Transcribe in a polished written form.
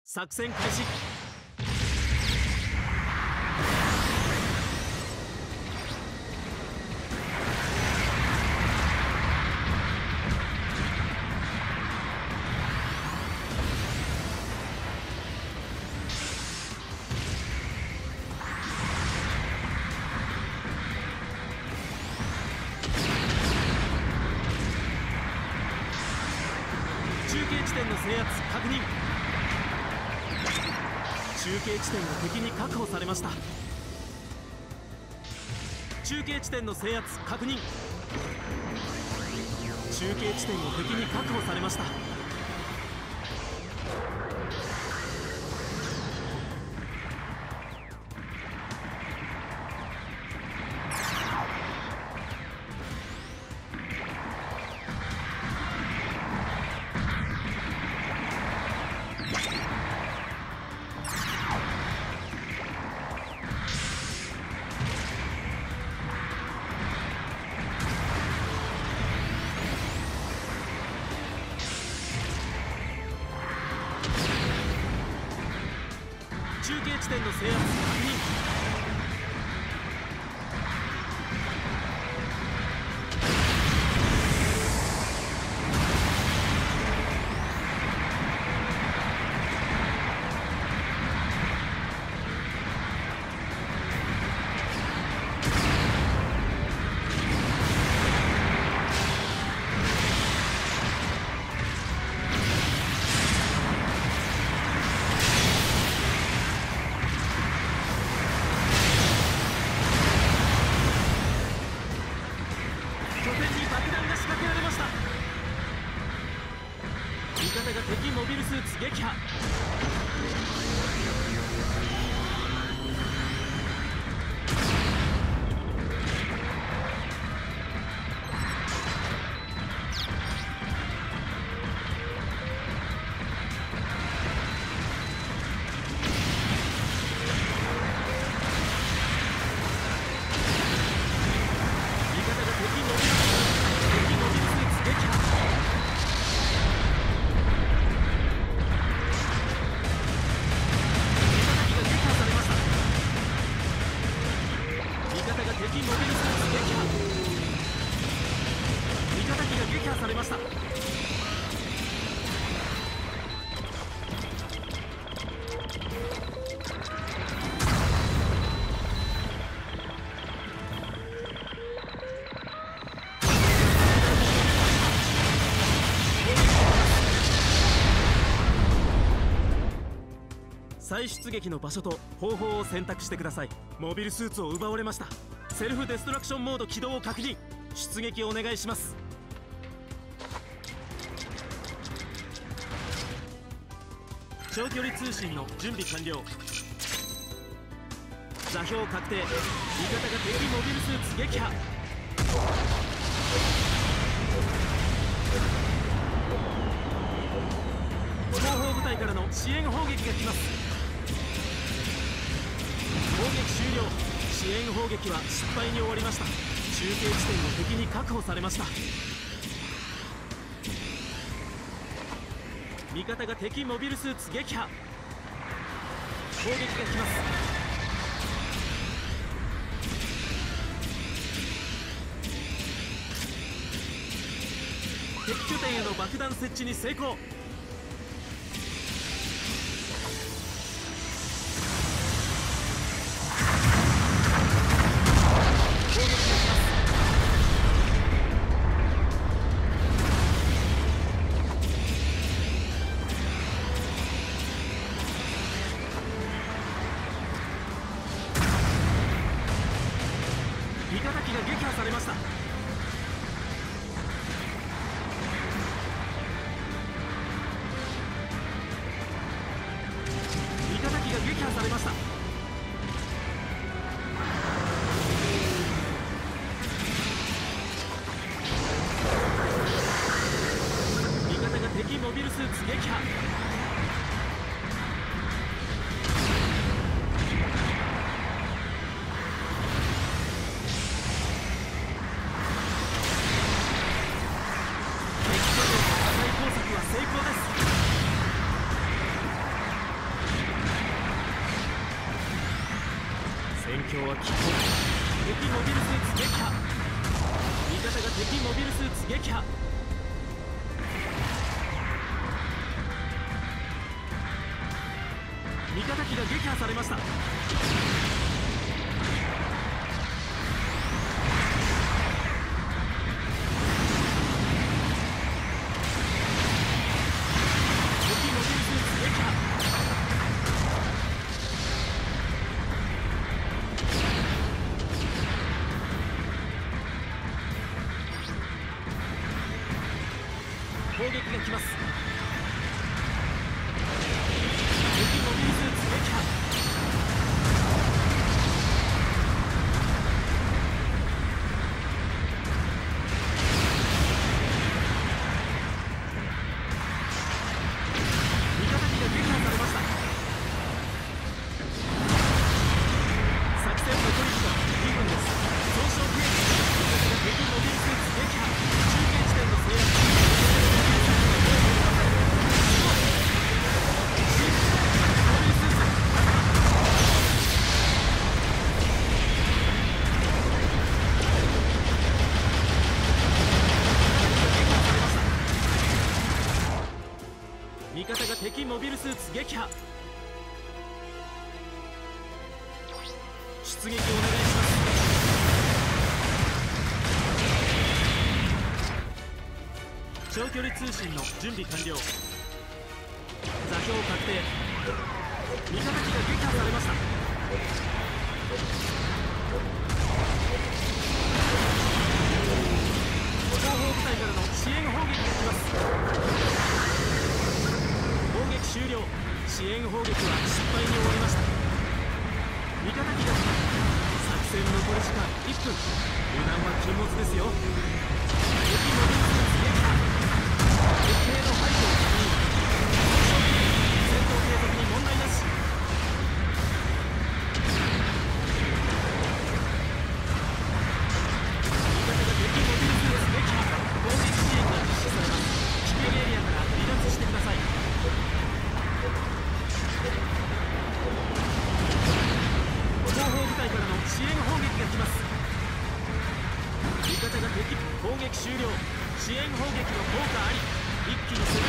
作戦開始。中継地点の制圧確認。中継地点が敵に確保されました。中継地点の制圧確認。中継地点を敵に確保されました。中継地点の制圧確認。拠点に爆弾が仕掛けられました。味方が敵モビルスーツ撃破。されました。再出撃の場所と方法を選択してください。モビルスーツを奪われました。セルフデストラクションモード起動を確認。出撃をお願いします。長距離通信の準備完了。座標確定。味方が敵モビルスーツ撃破。後方部隊からの支援砲撃が来ます。砲撃終了。支援砲撃は失敗に終わりました。中継地点を敵に確保されました。味方が敵モビルスーツ撃破。砲撃が来ます。敵拠点への爆弾設置に成功。味方機が撃破されました。味方機が撃破されました。味方が敵モビルスーツ撃破。 況は拮抗。敵モビルスーツ撃破。味方が敵モビルスーツ撃破。味方機が撃破されました。攻撃が来ます。敵モビルスーツ撃破。味方機が撃破されました。作戦残り時間2分です。損傷警備。味方が敵モビルスーツ撃破。中継地点の制圧。味方が敵モビルスーツ撃破。出撃お願いします。長距離通信の準備完了。座標確定。味方機が撃破されました。後方部隊からの支援砲撃が来ます。砲撃終了。支援砲撃は失敗に終わりました。味方機が来ます。作戦残り時間1分。油断は禁物ですよ。敵モビルスーツ撃破。敵兵の排除を確認。戦闘継続に問題なし。味方が敵モビルスーツ撃破。攻撃支援が実施されます。危険エリアから離脱してください。後方部隊からの支援砲撃が来ます。味方が敵攻撃終了。支援砲撃の効果あり。一気に攻め